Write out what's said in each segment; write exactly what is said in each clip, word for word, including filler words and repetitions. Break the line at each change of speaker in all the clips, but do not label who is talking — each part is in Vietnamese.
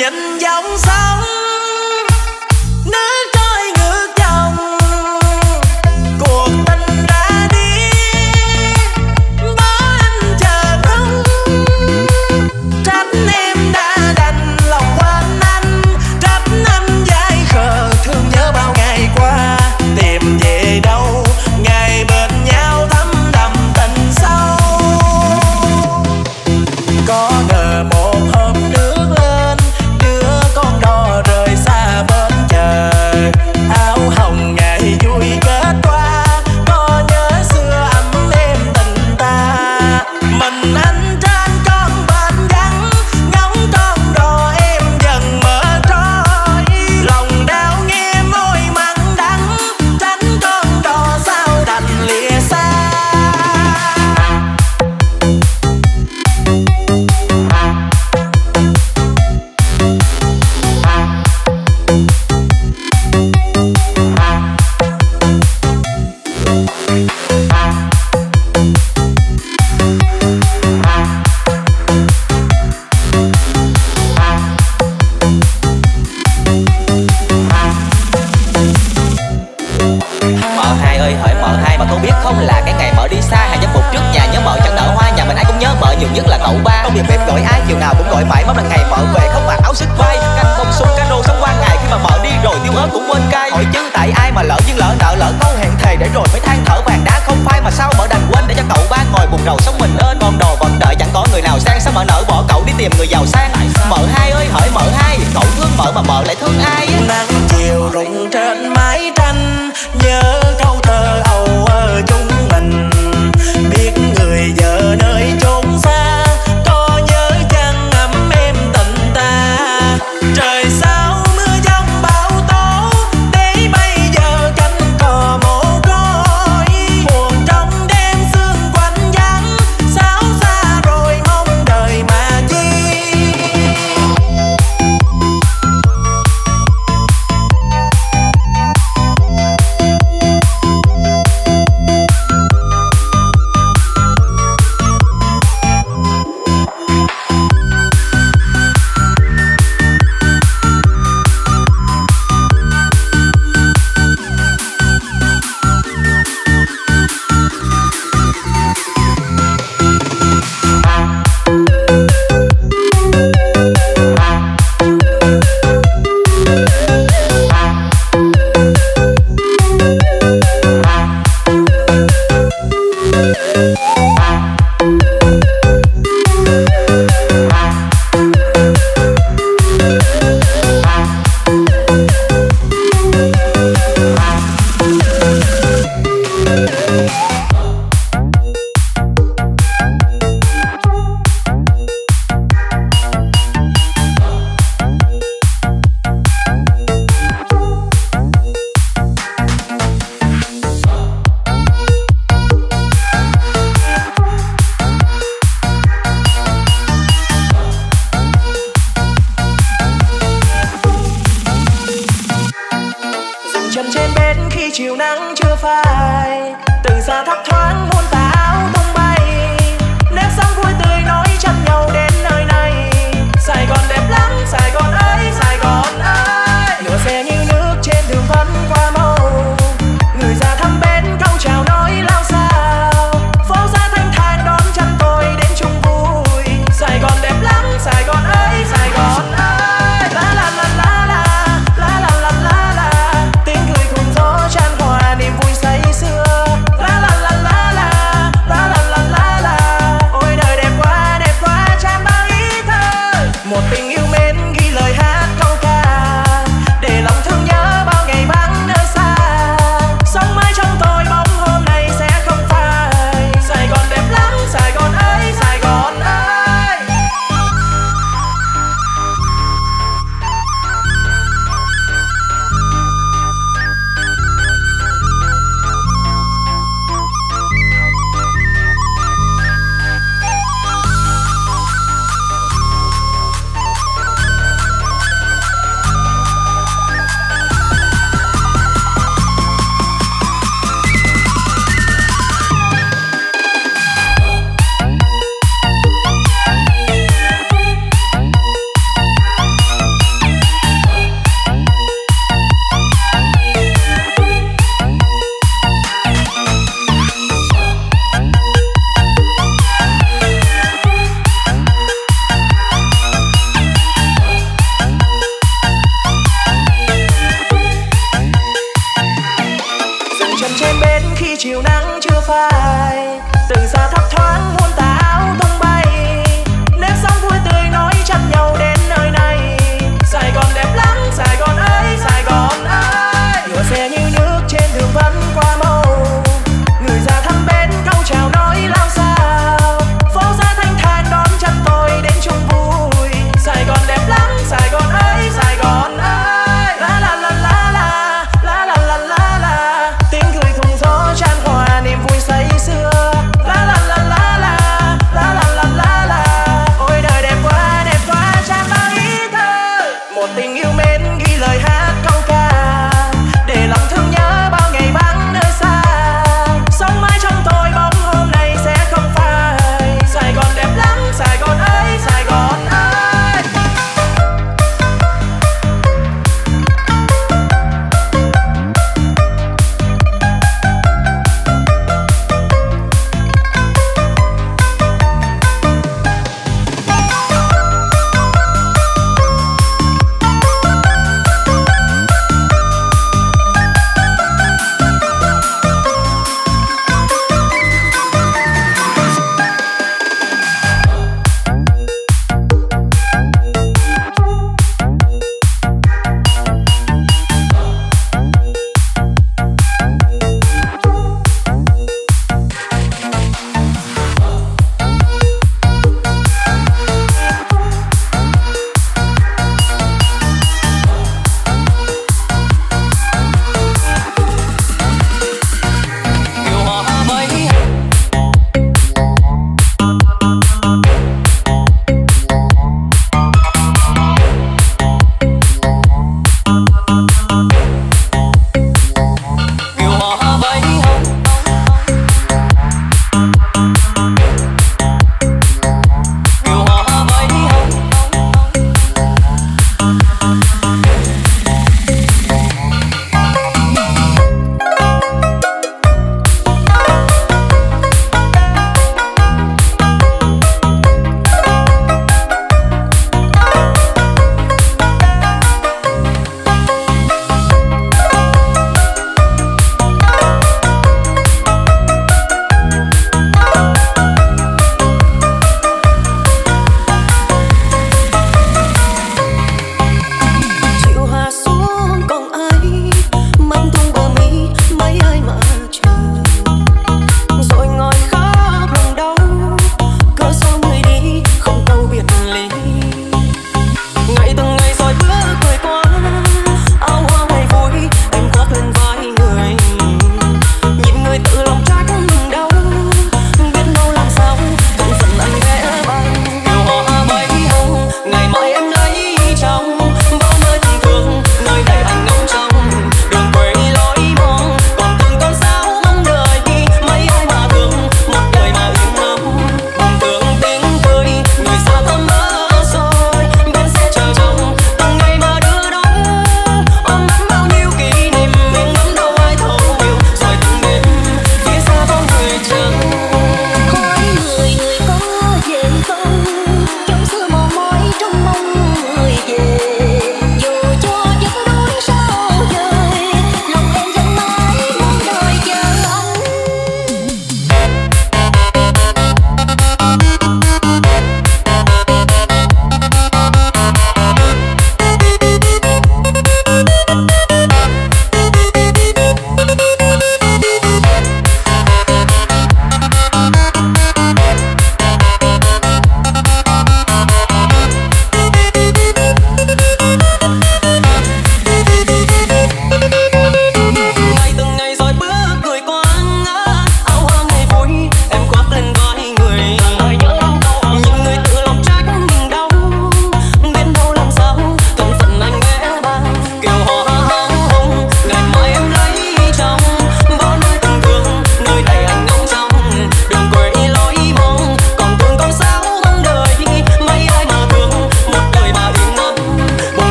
nhìn dòng sông nước trôi ngược dòng, cuộc tình đã đi bỏ anh chờ rung. Trách em đã đành lòng quên anh, trách anh dại khờ thương nhớ bao ngày qua. Tìm về đâu ngày bên nhau thấm đậm tình sâu. Có ngờ một hôm nước lên đưa con đò rời xa bên trời. Áo hồng ngày vui kết qua, có nhớ xưa ấm êm tình ta. Mình anh trên con bến vắng, ngóng con đò em dần mở trôi. Lòng đau nghe môi mặn đắng, tránh con đò sao đành lìa xa.
Mợ hai ơi hỡi mợ hai, mà con biết không là cái ngày mợ đi xa hàng giấc một trước nhà nhớ mợ chẳng nở hoa. Nhà mình ai cũng nhớ mợ nhiều nhất là cậu ba. Không việc phép gọi ai chiều nào cũng gọi mãi, mong là ngày mợ về không mặc áo xích vai. Canh bông súng cano sống qua ngày, khi mà mợ đi rồi tiêu ớt cũng quên cay. Hỏi chứ tại ai mà lỡ duyên lỡ nợ lỡ câu hẹn thề, để rồi phải than thở vàng đá không phai. Mà sao mợ đành quên để cho cậu ba ngồi buồn rầu sống mình ơn. Con đồ vẫn đợi chẳng có người nào sang, sao mợ nỡ bỏ cậu đi tìm người giàu sang. Mợ hai ơi hỡi mợ hai, cậu thương mợ mà mợ lại thương ai?
Nắng chiều rụng trên mái tranh, nhớ câu thơ âu ở chung mình. Biết người vợ nơi chốn xa, có nhớ chăng ấm êm tình ta. Trời sao mưa giông bão tố, để bây giờ cánh cò mồ côi. Buồn trong đêm sương quạnh vắng, sao xa rồi mong đời mà chi. Chân trên bến khi chiều nắng chưa phai, từ xa thấp thoáng muôn tà áo tung bay. Nét sống vui tươi nói chăm nhau đến nơi này. Sài Gòn đẹp lắm, Sài Gòn ơi, Sài Gòn ơi. Lửa xe như nước trên đường vẫn qua mau, người già thăm bến câu chào nói lao sao. Phố xa thanh thản đón chân tôi đến chung vui. Sài Gòn đẹp lắm, Sài Gòn ơi, Sài Gòn ơi. La la la la la la la la la la. Tiếng cười cùng gió chan hòa niềm vui say sưa.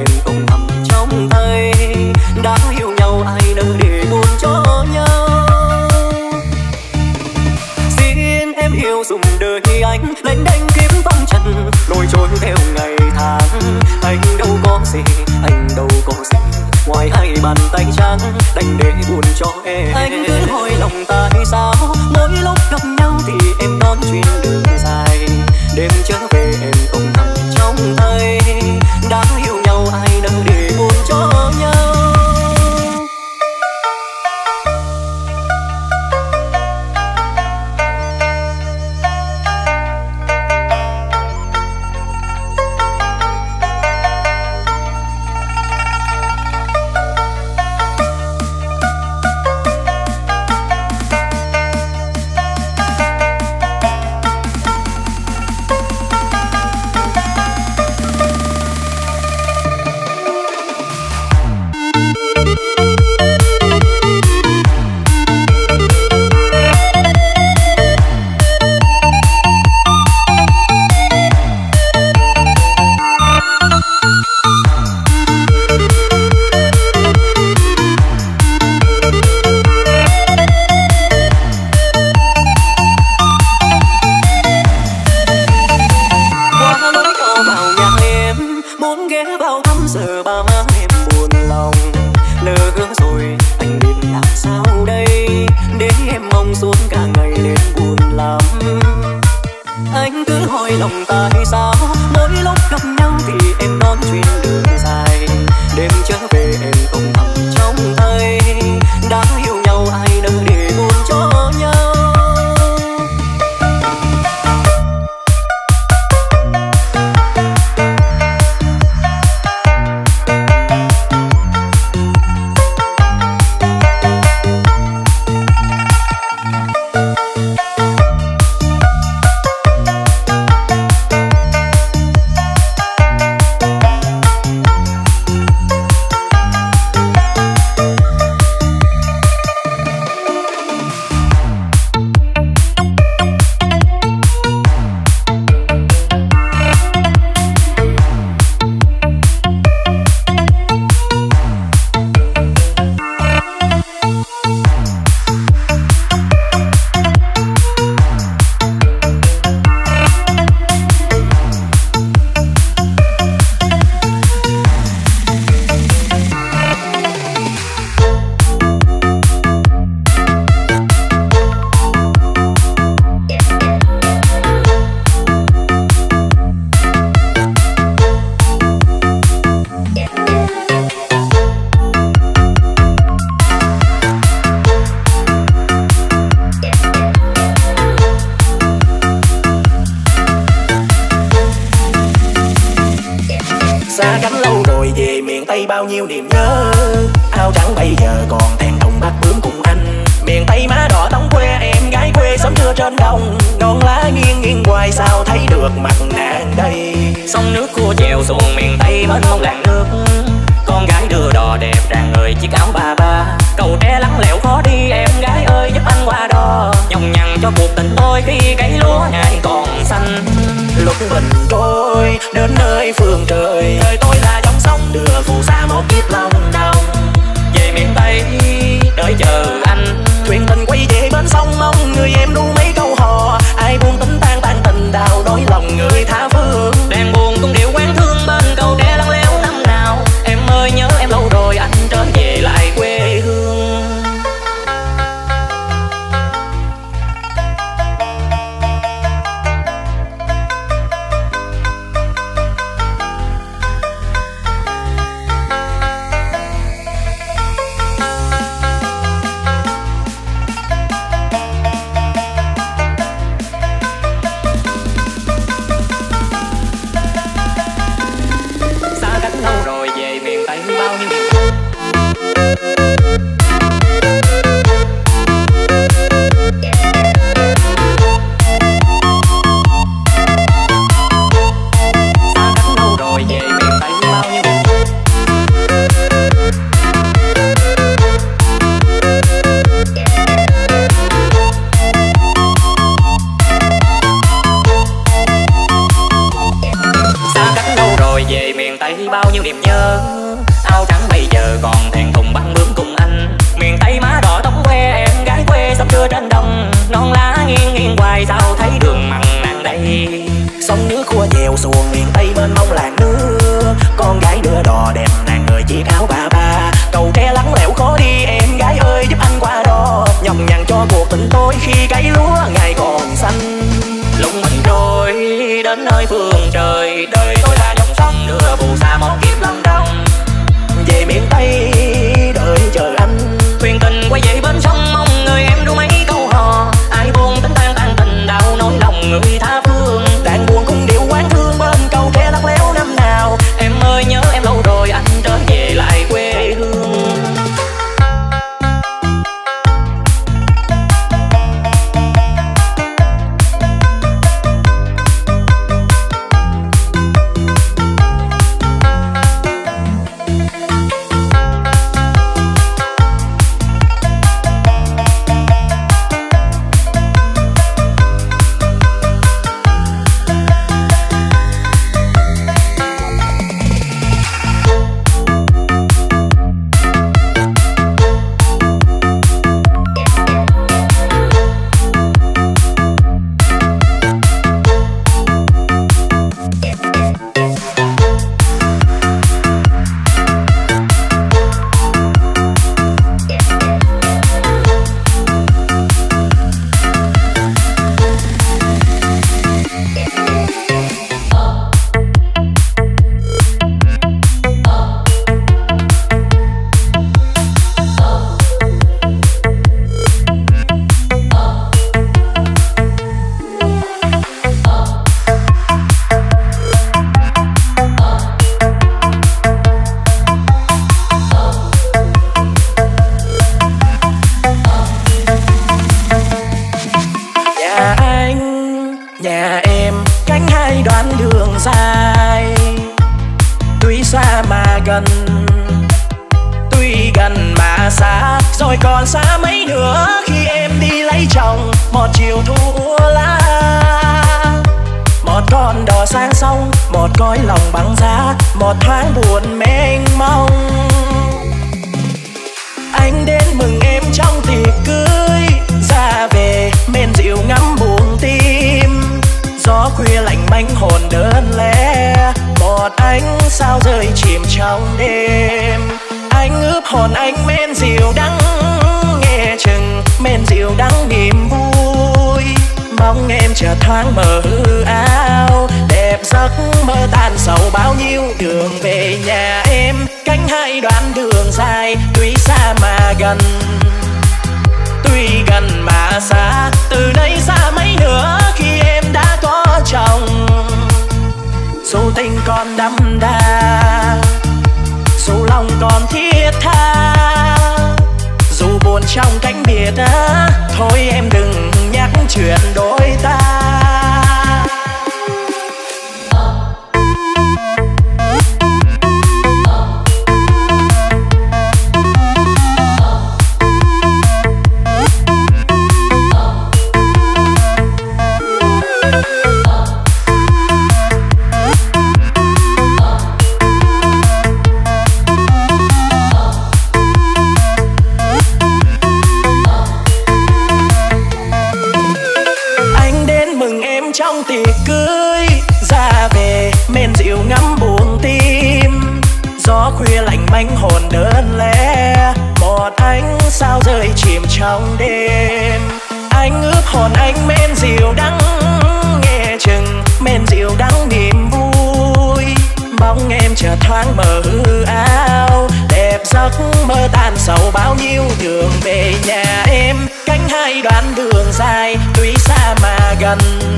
em không thầm trông thấy. Đã yêu nhau ai nỡ để buồn cho nhau. Xin em hiểu dùng đời anh lênh đênh kiếm phong trần, lôi trôi theo ngày tháng. Anh đâu có gì, anh đâu có gì ngoài hai bàn tay trắng đành để buồn cho em. Anh cứ hỏi lòng tại sao mỗi lúc gặp nhau thì em đón chuyến đường dài. Đêm trở về em không thầm trông thấy. Đã yêu nhau ai nỡ để buồn cho nhau.
Bao nhiêu niềm nhớ, áo trắng bây giờ còn thèm thùng bát bướm cùng anh. Miền Tây má đỏ tóc quê, em gái quê sớm trưa trên đồng. Non lá nghiêng nghiêng hoài sao thấy được mặt nàng đây.
Sông nước cua chèo xuồng miền Tây bên mông làng nước. Con gái đưa đò đẹp rạng người chiếc áo ba ba. Cầu tre lắng lẽo khó đi, em gái ơi giúp anh qua đò. Nhọc nhằn cho cuộc tình tôi khi cấy lúa ngày còn xanh.
Lúc mình trôi đến nơi phương trời, đời tôi là dòng sông đưa phù sa một kiếp lòng đồng.
Về miền Tây đợi chờ anh,
thuyền tình quay về bên sông mong người em ru mấy câu hò. Ai buông tính tan tan tình đào đôi lòng người tha phương.
Đàn buồn cũng điệu quán thương bên cầu tre lắng léo năm nào. Em ơi nhớ em lâu rồi anh trở về lại quê hương.
bao nhiêu niềm nhớ.
giờ còn thẹn thùng băng bướm cùng anh. Miền Tây má đỏ tóc que, em gái quê sắp trưa trên đồng, non lá nghiêng nghiêng hoài sao thấy đường mặn nặng đây.
Sông nước khua chèo xuồng miền Tây mênh mông làng nước, con gái đưa đò đẹp nàng người chiếc áo bà ba. Cầu tre lắng lẽo khó đi em gái ơi giúp anh qua đó, nhọc nhằn cho cuộc tình tôi khi cấy lúa ngày còn xanh.
Lúc mình trôi đến nơi phương trời, đời tôi là dòng sông đưa phù sa một kiếp lâm đông.
Về miền Tây đợi chờ anh,
thuyền tình quay về bên sông mong người em ru mấy câu hò. Ai buồn tính tan tan tình đau nỗi lòng người tha phương,
đang buồn cung điệu quán thương bên cầu tre lắc léo năm nào.
Em ơi nhớ em lâu rồi anh trở về lại quê hương.
Tuy gần mà xa, rồi còn xa mấy nữa khi em đi lấy chồng. Một chiều thu úa lá, một con đò sang sông, một cõi lòng băng giá, một thoáng buồn mênh mông. Anh đến mừng em trong tiệc cưới, ra về men rượu ngắm buồn tim. Gió khuya lạnh manh hồn đơn lẻ, một ánh sao rơi chìm trong đêm. Anh ướp hồn anh men rượu đắng, nghe chừng men rượu đắng niềm vui. Mong em chợt thoáng mờ hư áo, đẹp giấc mơ tan sầu bao nhiêu. Đường về nhà em cánh hai đoạn đường dài, tuy xa mà gần, tuy gần mà xa. Từ đây xa mấy nữa khi em đã có chồng. Dù tình còn đậm đà, dù lòng còn thiết tha, dù buồn trong cánh biệt á, thôi em đừng nhắc chuyện đôi ta. Trong tiệc cưới ra về men rượu ngắm buồn tim. Gió khuya lạnh manh hồn đơn lẻ, một ánh sao rơi chìm trong đêm. Anh ướp hồn anh men rượu đắng, nghe chừng men rượu đắng niềm vui. Mong em chợt thoáng mờ hư áo, đẹp giấc mơ tan sầu bao nhiêu. Đường về nhà em cánh hai đoạn đường dài, tuy xa mà gần,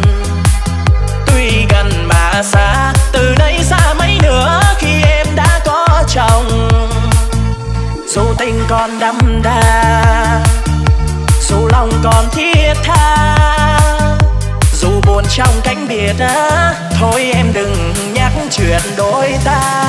tuy gần mà xa. Từ đây xa mấy nữa khi em đã có chồng. Dù tình còn đậm đà, dù lòng còn thiết tha, dù buồn trong cánh biệt á, thôi em đừng nhắc chuyện đôi ta.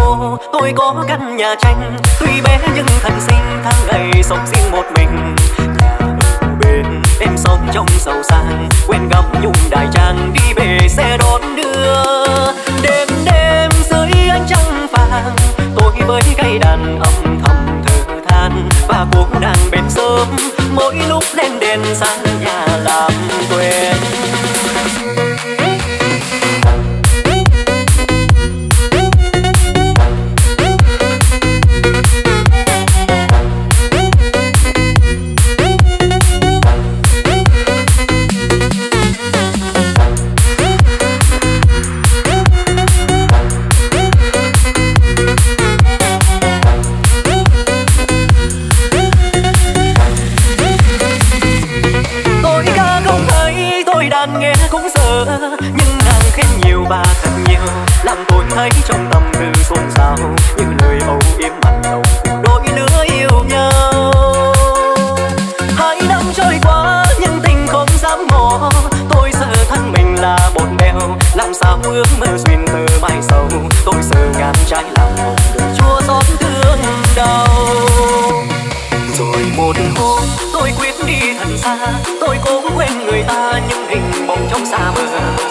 đô tôi có căn nhà tranh, tuy bé nhưng thật xinh, tháng ngày sống riêng một mình. Nhà ở bên em sống trong giàu sang, quen gặp nhung đại trang đi về xe đón đưa. Đêm đêm dưới ánh trăng vàng, tôi với cây đàn âm thầm thở than, và cô nàng bên sớm mỗi lúc lên đèn sang nhà làm quen. Nghe cũng sợ nhưng nàng khen nhiều bà thật nhiều, làm tôi thấy trong tâm tư xôn xao như lời âu yếm mặn nồng của đôi lứa yêu nhau. Hai năm trôi qua nhưng tình không dám mò, tôi sợ thân mình là bột bèo, làm sao ước mơ duyên tơ mai sầu. Tôi sợ ngàn trái lòng hồng đời chua xót thương đau. Rồi một hôm tôi quyết đi thật xa, tôi cố quên người ta nhưng hình bóng trong xa mờ.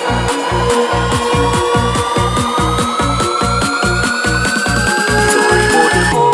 Rồi một hôm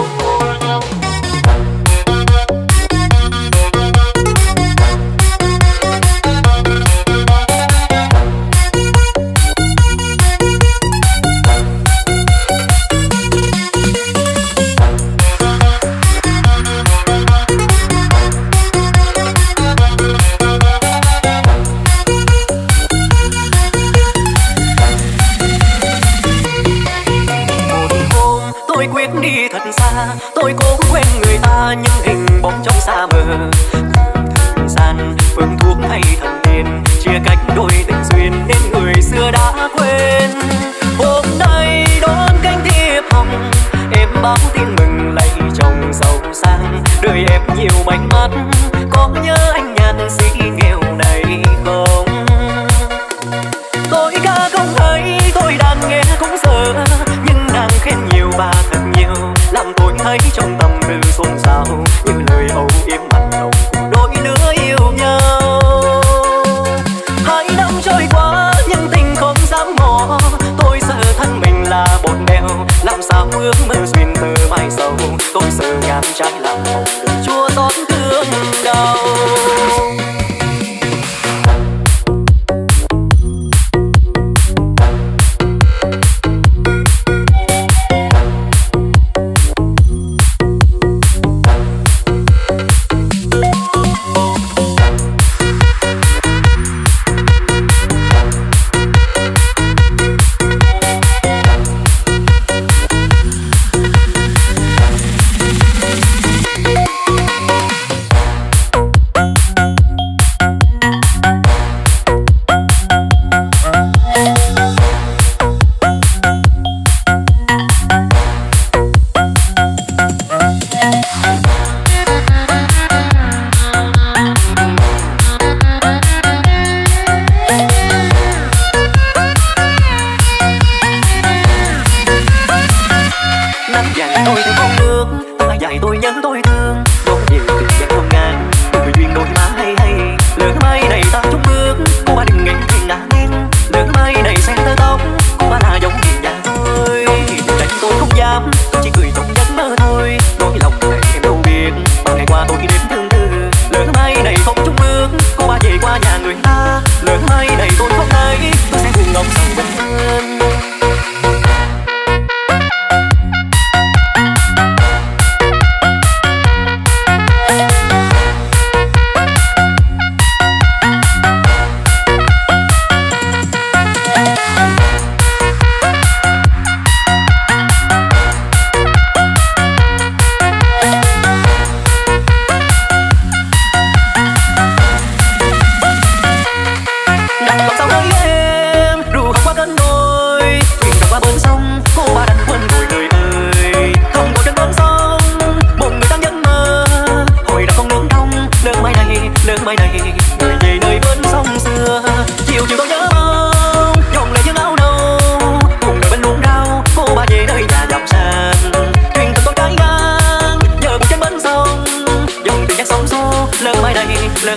đi thật xa, tôi cố quên người ta nhưng hình bóng trong xa mờ. Thời gian phương thuốc hay thần tiên chia cách đôi tình duyên nên người xưa đã quên. Hôm nay đón cánh thiệp hồng, em báo tin mừng lấy chồng giàu sang. Đời em nhiều mảnh mắt, có nhớ anh nhàn sĩ nghèo này không? Tôi ca không hay, tôi đàn nghe cũng sợ, nhưng nàng khen nhiều bà thật nhiều, làm tôi thấy trong tâm tư xôn xao như lời âu yếm mặn nồng của đôi lứa yêu nhau. Hai năm trôi qua nhưng tình không dám mò, tôi sợ thân mình là bột bèo, làm sao ước mơ duyên tơ mai sầu. Tôi sợ ngàn trái lòng hồng đời chua xót thương đau.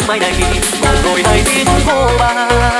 mai này một rồi hai tiếng cô ba.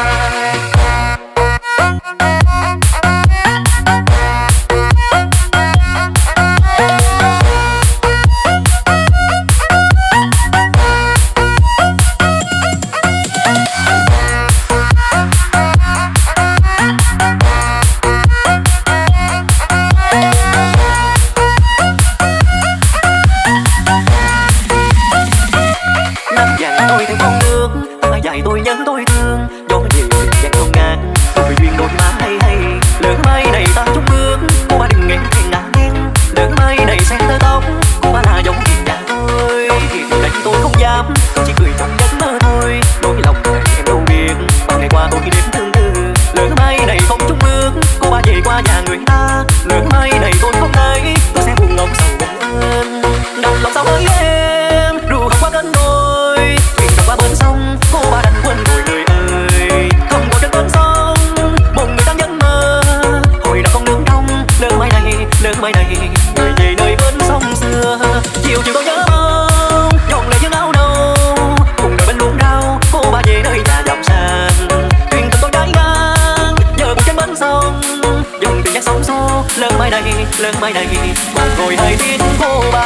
Tôi nhớ tôi thương gió về dặn không ngàn tôi duyên đôi má hay hay lỡ mai này ta chung bước cô ba đừng nghe thèn ngã nghiêng lỡ mai này xen tơ tóc cô ba là giống hiền nhà tôi thì từ đây tôi không dám chỉ cười trong giấc mơ thôi nỗi lòng này em đâu biết bao ngày qua tôi khi đêm thương tư lỡ mai này không chung bước cô ba về qua nhà người ta lỡ mai này tôi không thấy tôi sẽ buồn ngóng sầu ơn đau lòng sao với em ru không qua cơn đôi thuyền qua bên sông cô ba đành quên rồi người ơi không còn trên con sông một người đang giấc mơ hồi đã không nương đông lỡ mai này lỡ mai này người về nơi bên sông xưa chiều chiều tôi nhớ mong nhọn lại những áo nâu cùng đời bên luôn đau cô ba về nơi nhà giàu sang thuyền tình tôi đáy ngang giờ buồn trên bên sông dòng tình giác sóng xô lỡ mai này lỡ mai này một rồi hai tiếng cô ba.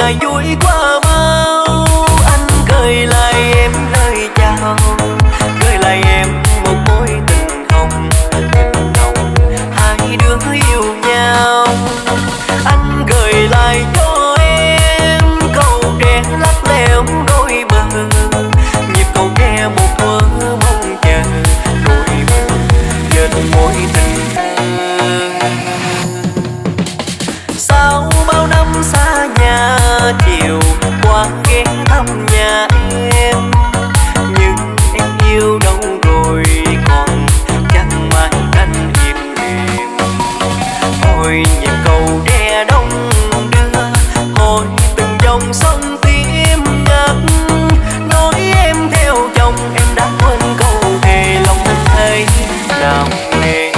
ngày vui qua mau. Anh gửi lại em lời chào, gửi lại em một mối tình hồng, tình nồng hai đứa yêu nhau. Anh gửi lại cho em câu tre lắc lẻo đôi bờ, nhịp cầu tre một thuở mong chờ đôi bờ dệt mối tình thơ. Sau bao năm xa nhà chiều qua ghé thăm nhà em, nhưng em yêu đâu rồi còn chẳng mãi canh im đềm. Ôi nhịp cầu tre đông đưa, hồi từng dòng sông tim ngắt. Nói em theo chồng em đã quên câu thề lòng anh thấy nào nề.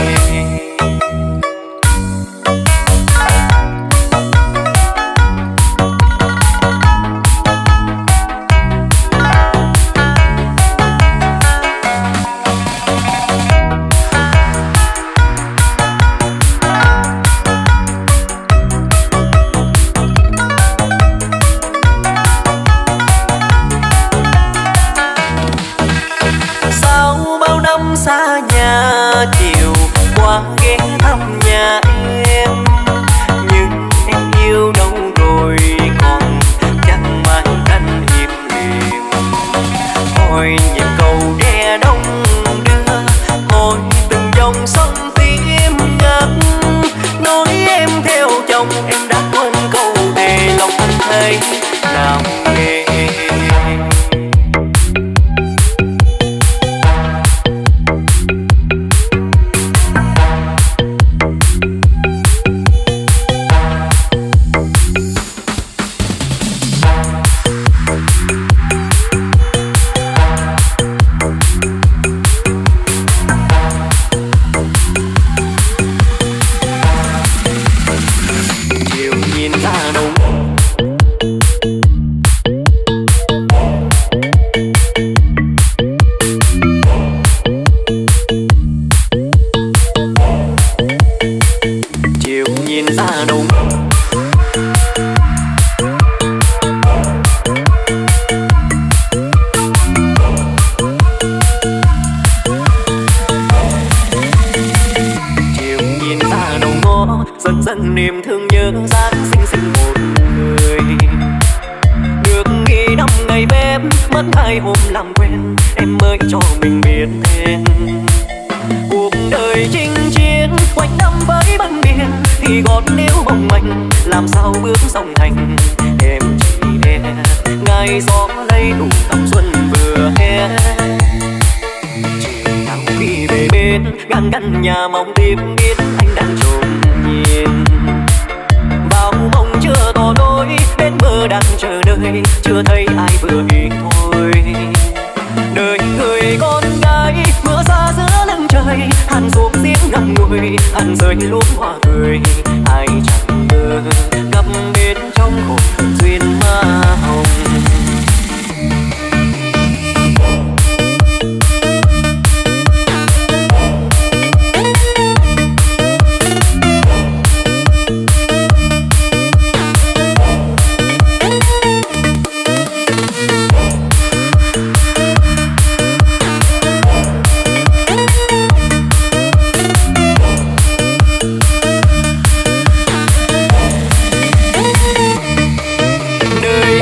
Xa nhà chiều qua ghé thăm nhà em, nhưng em yêu đâu rồi còn chẳng mãi canh im đềm. Ôi nhịp cầu tre đông đưa, hồi từng dòng sông tim ngắt. Nói em theo chồng em đã quên câu thề lòng anh thấy nào nghe. Dần dần niềm thương nhớ dáng xinh xinh một người. Được nghỉ năm ngày phép mất hai hôm làm quen, em mới cho mình biết thêm. Cuộc đời chinh chiến quanh năm với băng biển, thì gót nếu mong manh làm sao bước song hành. Em chỉ e ngày gió lấy đủ tầm xuân vừa hè. Chiều nào khi về bên ngang căn nhà mong tìm biết anh đang trốn nhìn. Vào mong chưa tỏ lối bên bờ đang chờ đợi, chưa thấy ai vừa ý thôi. Đời người con gái mưa xa giữa lưng trời, hàn xuống tiếng ngậm ngùi hàn rơi luống hoa cười. Ai chẳng ngờ cặp bên trong hồn hồn duyên ma hồng. Đời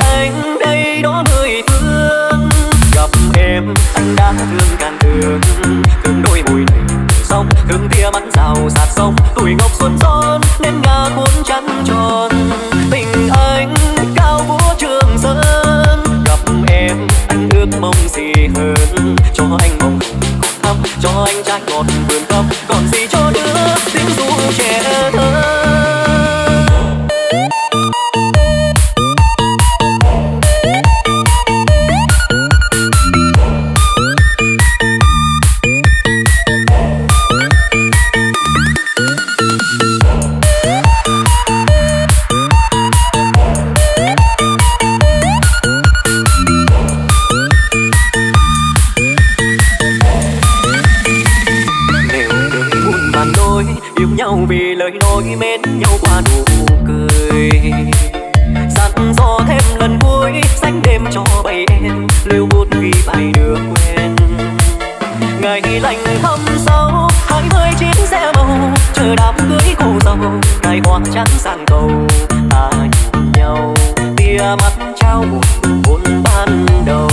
tia mắt trao một hôn ban đầu.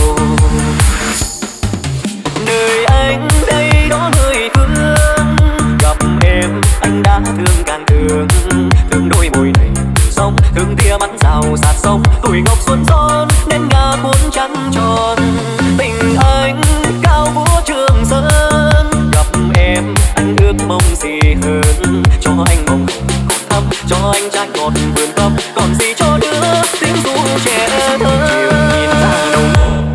Đời anh đây đó nơi phương, gặp em anh đã thương càng thương. Thương đôi môi này sông, thương tia mắt rào sạt sông. Tuổi ngọc xuân son nên ngà cuốn trăng tròn. Tình anh cao vũ trường sơn, gặp em anh ước mong gì hơn. Cho anh mong thắm, cho anh trái ngọt vườn thắm. Còn gì cho đứa tiếng ru trẻ thơ. Chiều nhìn ra đầu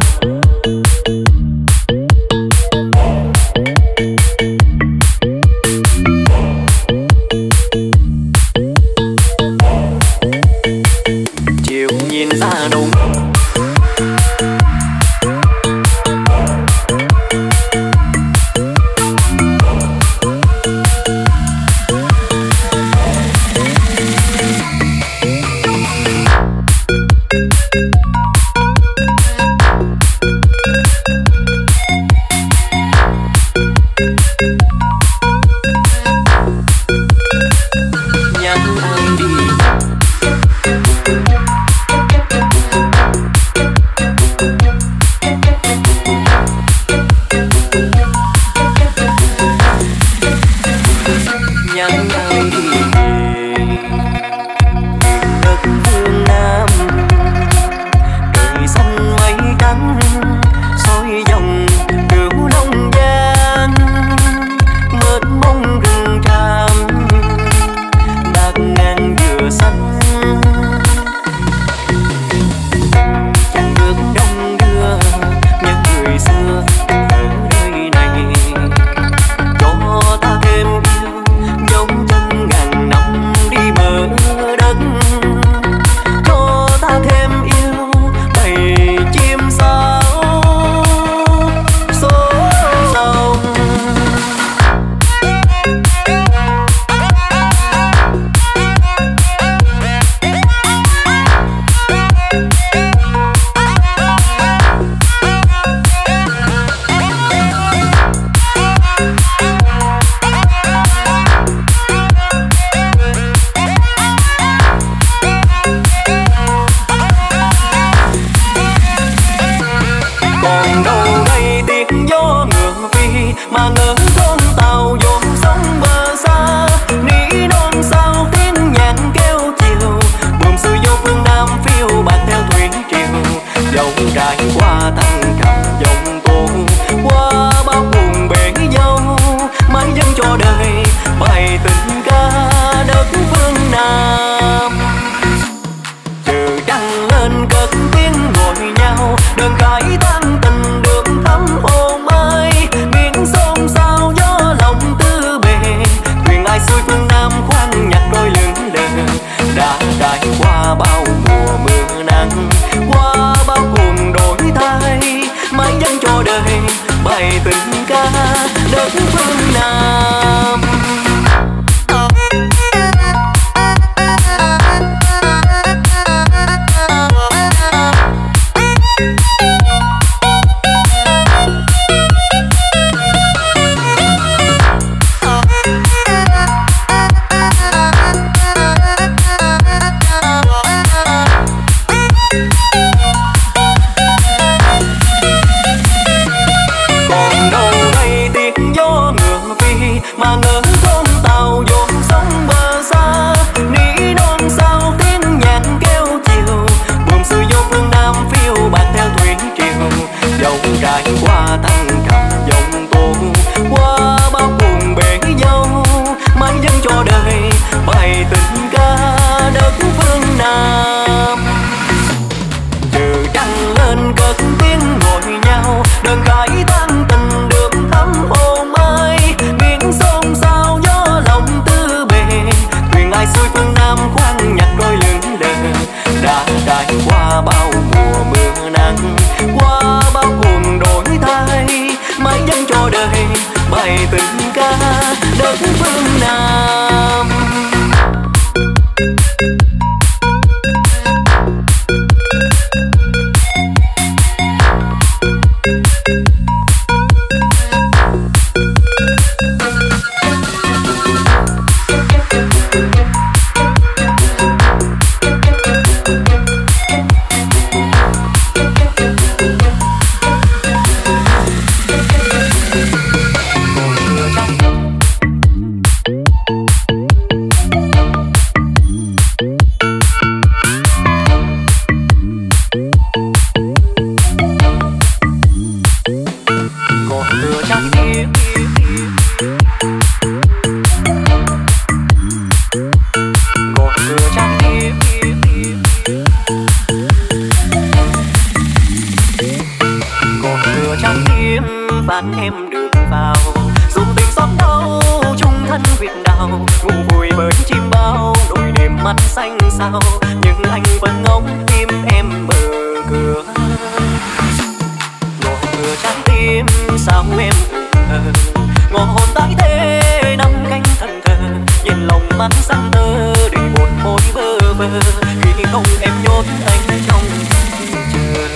chiều nhìn ra đầu bạn em được vào. Dù tình xót đau chung thân Việt đào, ngủ vùi bên chim bao đôi đêm mắt xanh sao, nhưng anh vẫn ngóng tim em mở cửa. Ngõ cửa trái tim sao em ngờ, ngõ hồn tái thế năm cánh thần thờ, nhìn lòng mắt xanh tơ để một môi bơ vơ, khi không em nhốt anh trong chờ.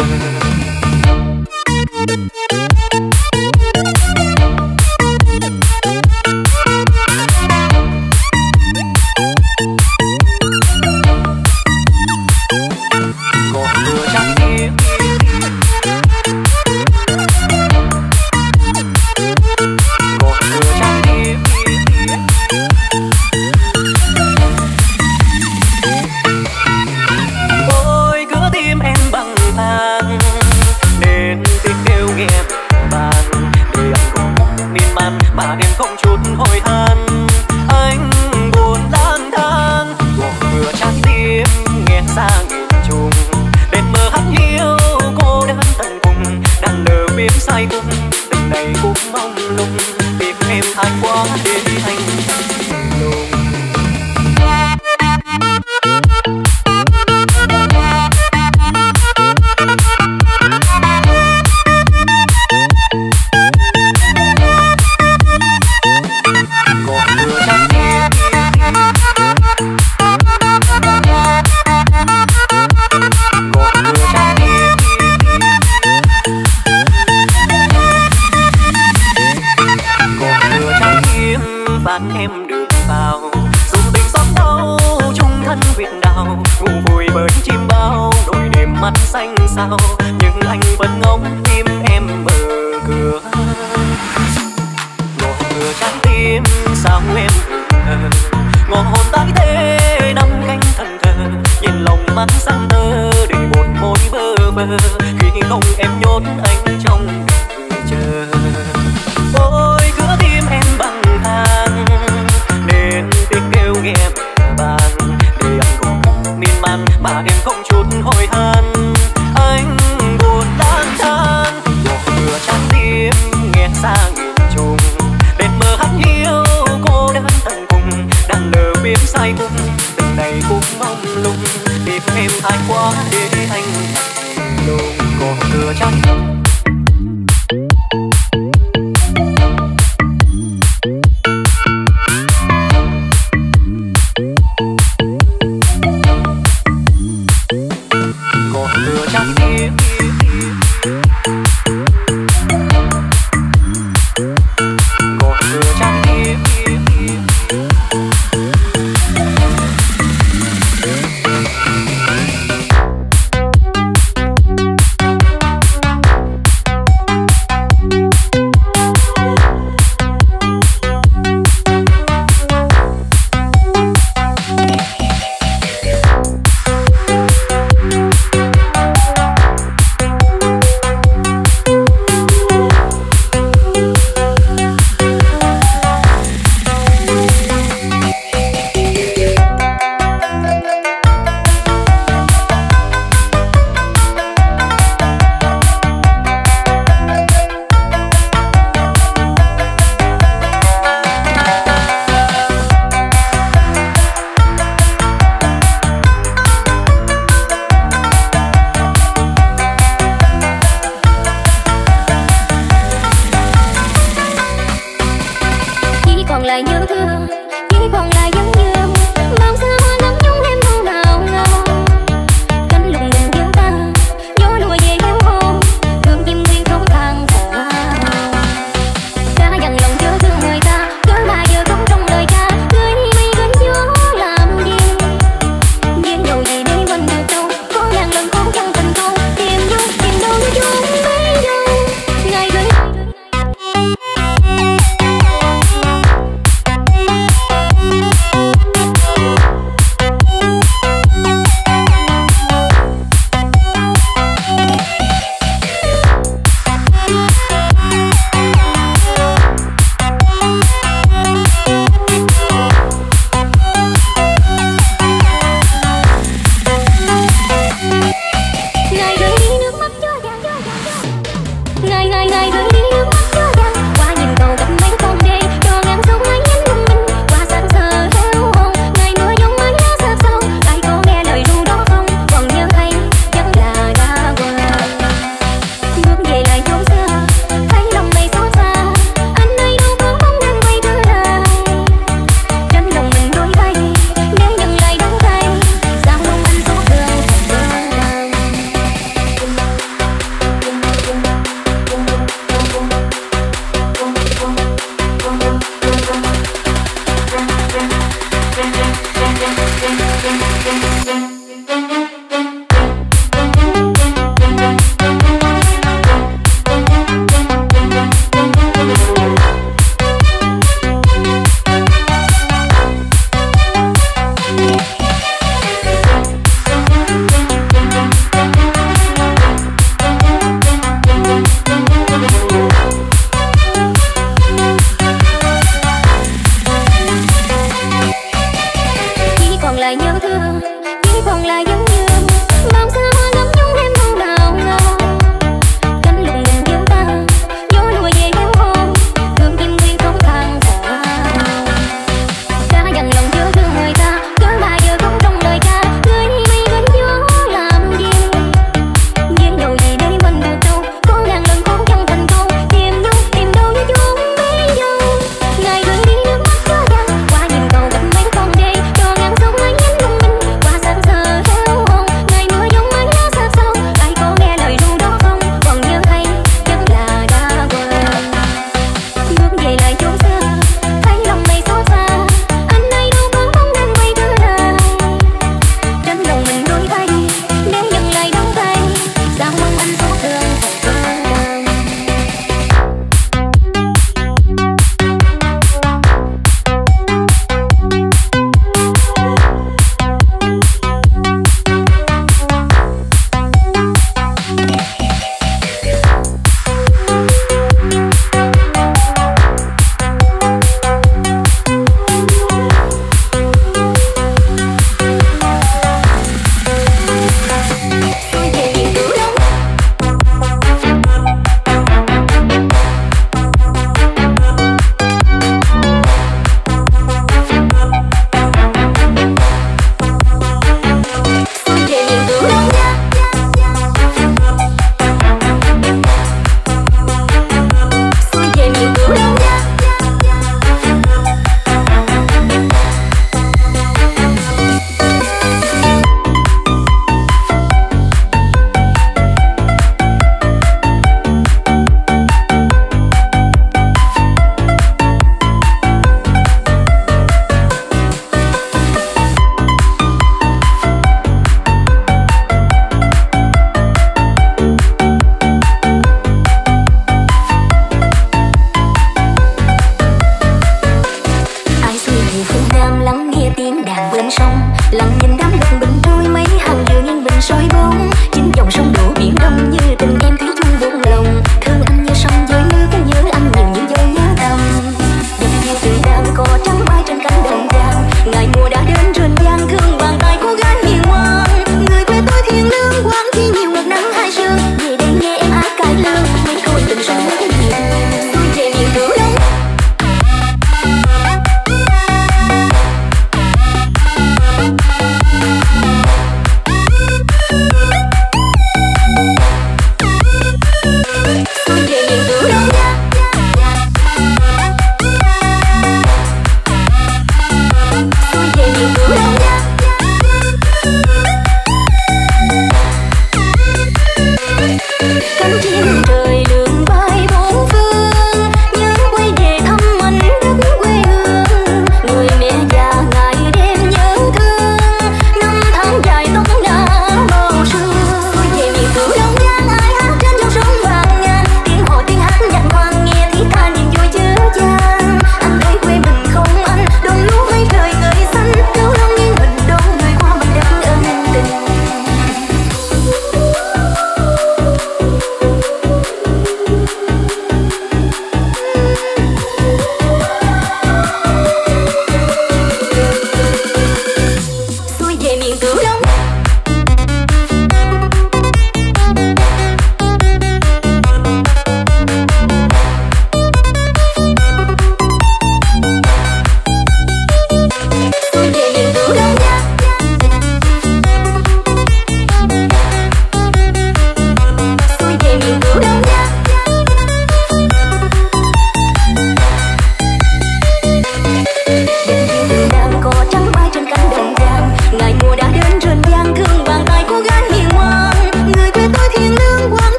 vẫn dương bao xa hoa ngắm nhung em không nào ngờ cánh lùng đình yêu ta gió lùa về héo hon thương tim nguyên không than thở đã dằn lòng chứa thương người ta cớ ba giờ không trong lời ca người mây gánh gió làm gì duyên dầu gì để mình buộc đâu có ngàn lần khốn chẳng thành câu tìm nhau tìm đâu như chốn bấy dâu ngày gửi đi nước mắt quá đau qua nhìn cầu gặp mấy con đê cho ngàn sông ấy nhánh lung linh qua sáng giờ héo hon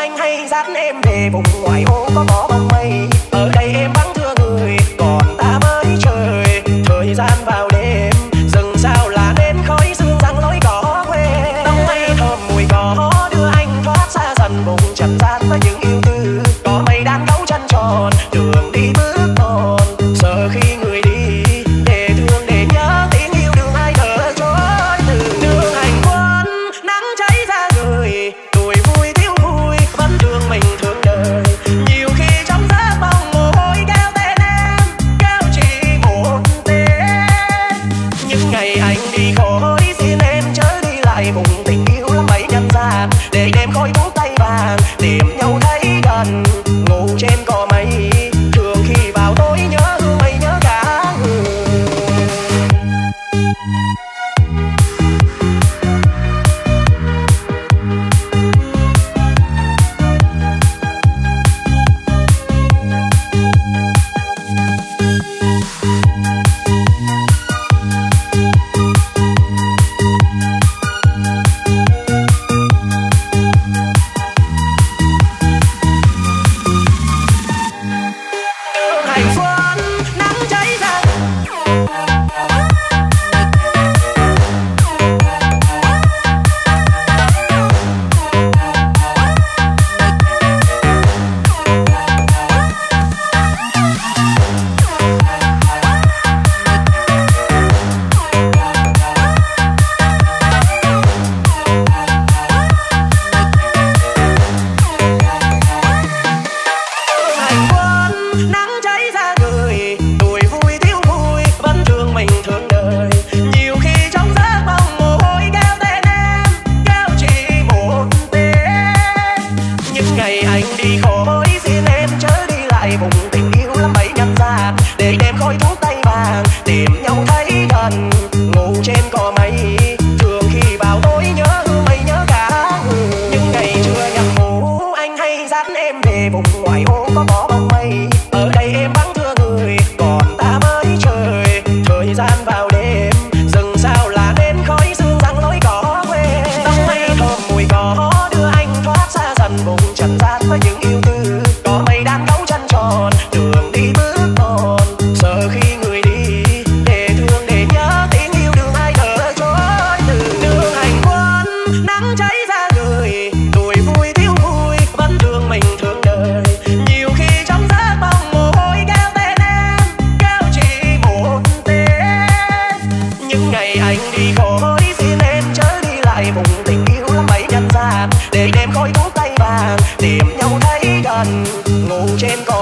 anh hay dắt em về vùng ngoại ô có có bóng mây. Ở đây em vắng thưa người, còn ta với trời. Thời gian vào đêm, rừng sao là nên khói sương răng lối cỏ quê. Tóc mây thơm mùi cỏ đưa anh thoát xa dần vùng trần gian với những yêu tư. Có mây đan gấu chân tròn, đường đi bước còn. Giờ khi người đi, để thương để nhớ tiếng yêu đừng ai nỡ chối từ. Đường hành quân, nắng cháy ra người, tuổi vui thiếu vui vẫn thương mình thương đời. Nhiều khi trong giấc mong mồ hôi kéo tên em, kéo chỉ một tên. Những ngày anh đi khỏi xin em chớ đi lại vùng tình yêu lắm mấy nhân gian. Để đêm khói thuốc tay vàng tìm nhau thấy gần, ngủ trên cỏ mây. Thường khi vào tối nhớ hương mây nhớ cả người. Đường hành quân, nắng cháy ra. Hành quân, nắng cháy ra người, tuổi vui thiếu vui vẫn thương mình thương đời. Nhiều khi trong giấc mong mồ hôi kéo tên em, kéo chỉ một tên. Những ngày anh đi khỏi xin em chớ đi lại vùng tình yêu lắm mấy nhân gian. Để đêm khói thuốc tay vàng tìm nhau thấy gần, ngủ trên cỏ mây. Thường khi vào tối nhớ hương mây nhớ cả người. Những ngày trưa nhằm ngủ anh hay dắt em về vùng ngoại ô có có bóng mây. Ở đây em vắng thưa người, còn ta với trời. Thời gian vào đêm, rừng sao là nên khói sương răng lối cỏ quê. Tóc mây thơm mùi cỏ đưa anh thoát xa dần vùng trần gian với những yêu tư. Có mây đan gấu chân tròn, đường đi bước còn. Giờ khi người đi, để thương để nhớ tiếng yêu đừng ai nỡ chối từ. Đường hành quân, nắng cháy ra người, tuổi vui thiếu vui vẫn thương mình thương đời. Nhiều khi trong giấc mong mồ hôi kéo tên em, kéo chỉ một tên. Những ngày anh đi khỏi xin em chớ đi lại vùng tình yêu lắm mấy nhân gian. Để đêm khói thuốc tay vàng tìm nhau thấy gần, ngủ trên cỏ